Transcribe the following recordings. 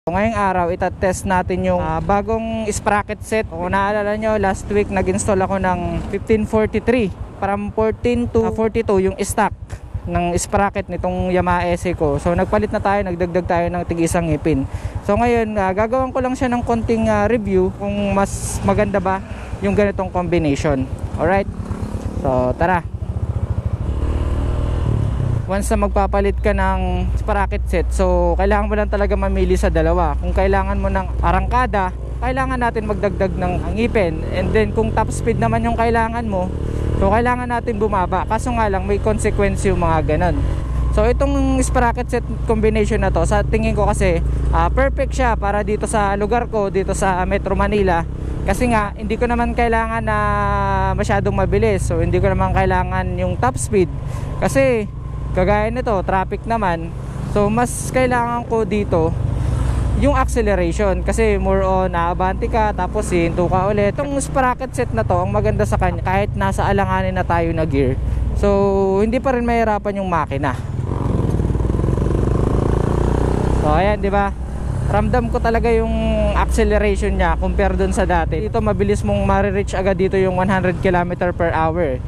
Ngayong araw, itatest natin yung bagong sprocket set. Kung naalala nyo, last week nag-install ako ng 1543. From 14 to 42 yung stock ng sprocket nitong Yamaha SE ko. So nagpalit na tayo, nagdagdag tayo ng tig-isang ngipin. So ngayon, gagawin ko lang siya ng konting review kung mas maganda ba yung ganitong combination. Alright? So tara. Once na magpapalit ka ng sprocket set, so kailangan mo lang talaga mamili sa dalawa. Kung kailangan mo ng arangkada, kailangan natin magdagdag ng ngipin. And then kung top speed naman yung kailangan mo, so kailangan natin bumaba. Kaso nga lang may consequence yung mga ganon. So itong sprocket set combination na to, sa tingin ko kasi perfect siya para dito sa lugar ko, dito sa Metro Manila. Kasi nga hindi ko naman kailangan na masyadong mabilis. So hindi ko naman kailangan yung top speed. Kasi kagaya nito, traffic naman. So mas kailangan ko dito yung acceleration, kasi more on naabante ka tapos hinto ka ulit. Itong sprocket set na to, ang maganda sa kanya, kahit nasa alanganin na tayo na gear, so hindi pa rin mahirapan yung makina. So ayan, di ba? Ramdam ko talaga yung acceleration niya compare dun sa dati. Dito mabilis mong ma-reach agad dito yung 100 km/h.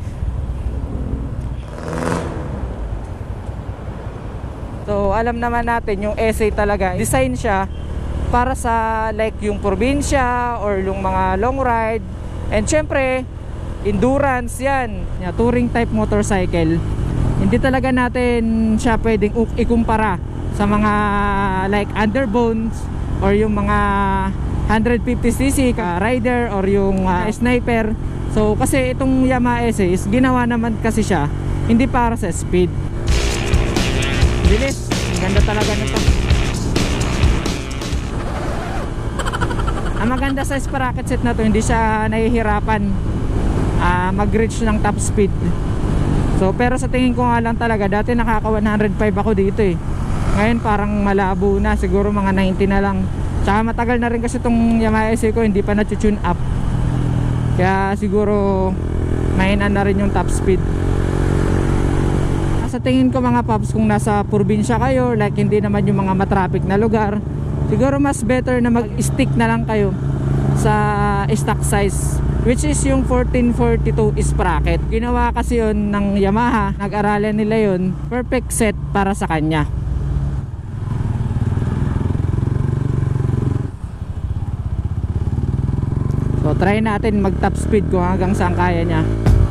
So alam naman natin yung SE talaga, design siya para sa like yung probinsya or yung mga long ride. And syempre endurance yan, touring type motorcycle. Hindi talaga natin siya pwedeng ikumpara sa mga like underbones or yung mga 150cc rider or yung sniper. So kasi itong Yamaha SE is ginawa naman kasi siya hindi para sa speed. Bilis, ganda talaga nito. Ang maganda sa sprocket set na to, hindi siya nahihirapan mag-reach ng top speed. So pero sa tingin ko nga lang talaga, dati nakaka 105 ako dito eh. Ngayon parang malabo na, siguro mga 90 na lang. Tsaka matagal na rin kasi itong Yamaha SE ko, hindi pa na-tune up. Kaya siguro mahina na rin yung top speed. Sa tingin ko mga paps, kung nasa probinsya kayo, like hindi naman yung mga matraffic na lugar, siguro mas better na mag-stick na lang kayo sa stock size, which is yung 1442 sprocket. Ginawa kasi yun ng Yamaha, nag-aralan nila yun, perfect set para sa kanya. So try natin mag top speed kung hanggang saan kaya niya.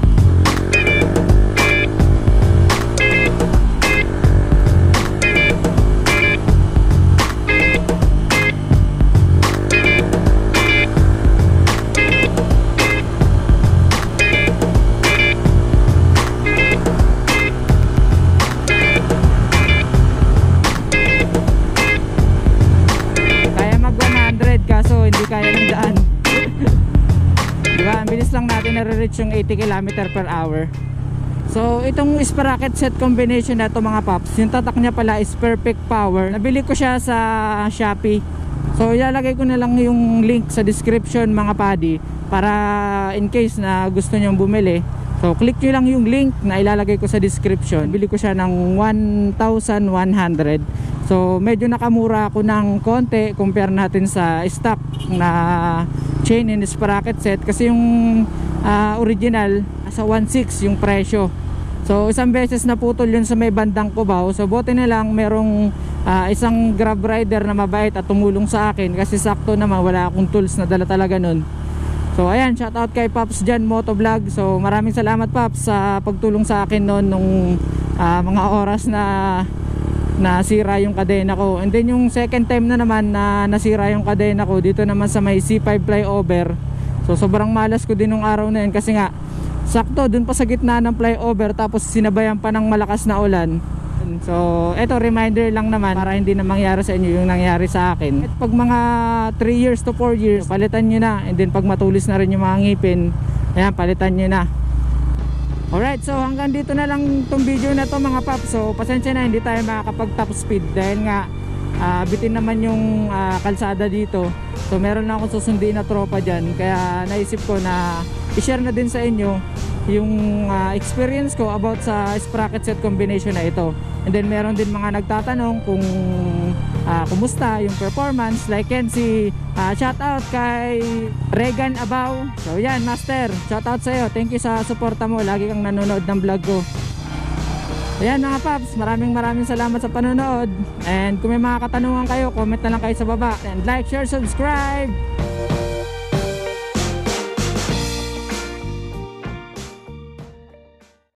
Kaya ng daan. Diba? Ang bilis lang natin na-reach yung 80 km/h. So itong sprocket set combination na ito mga paps, yung tatak niya pala is perfect power. Nabili ko siya sa Shopee. So ilalagay ko na lang yung link sa description mga padi, para in case na gusto nyong bumili. So click nyo lang yung link na ilalagay ko sa description. Bili ko siya ng 1,100. So medyo nakamura ako ng konti compare natin sa stock na chain and sprocket set, kasi yung original sa 1,600 yung presyo. So isang beses naputol yun sa may bandang Cubao. So buti na lang merong isang grab rider na mabait at tumulong sa akin, kasi sakto naman wala akong tools na dala talaga nun. So ayan, shout out kay Pops Jan Motovlog. So maraming salamat Pops sa pagtulong sa akin noon nung mga oras na nasira yung kadena ko. And then yung second time na naman na nasira yung kadena ko, dito naman sa may C5 flyover. So sobrang malas ko din nung araw na yun, kasi nga sakto dun pa sa gitna ng flyover, tapos sinabayan pa ng malakas na ulan. So eto, reminder lang naman para hindi na mangyari sa inyo yung nangyari sa akin. At pag mga 3 years to 4 years, palitan nyo na. And then pag matulis na rin yung mga ngipin, ayan, palitan nyo na. Alright, so hanggang dito na lang tong video na to mga paps. So pasensya na, hindi tayo makakapag top speed dahil nga bitin naman yung kalsada dito. So meron na akong susunduin na tropa dyan, kaya naisip ko na i-share na din sa inyo yung experience ko about sa sprocket set combination na ito. And then meron din mga nagtatanong kung kumusta yung performance. Like yan si shout out kay Regan Abaw. So yan master, shout out sa'yo, thank you sa suporta mo, lagi kang nanonood ng vlog ko. Ayan mga paps, maraming salamat sa panonood. And kung may mga katanungan kayo, comment na lang kayo sa baba. And like, share, subscribe.